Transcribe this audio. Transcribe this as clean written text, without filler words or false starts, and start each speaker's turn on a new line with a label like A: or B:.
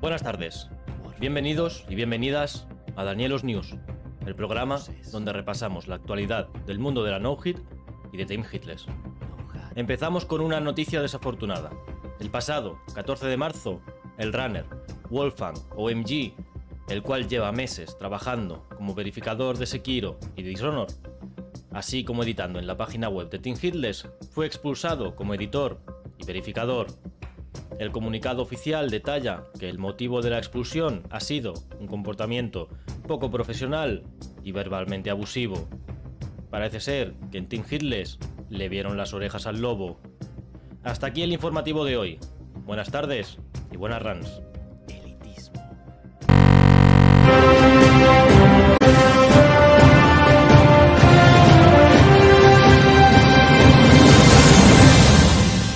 A: Buenas tardes, bienvenidos y bienvenidas a Danielos News, el programa donde repasamos la actualidad del mundo de la no-hit y de Team Hitless. Empezamos con una noticia desafortunada. El pasado 14 de marzo, el runner Wolfgang OMG, el cual lleva meses trabajando como verificador de Sekiro y de Dishonored, así como editando en la página web de Team Hitless, fue expulsado como editor y verificador. El comunicado oficial detalla que el motivo de la expulsión ha sido un comportamiento poco profesional y verbalmente abusivo. Parece ser que en Team Hitless le vieron las orejas al lobo. Hasta aquí el informativo de hoy. Buenas tardes y buenas runs.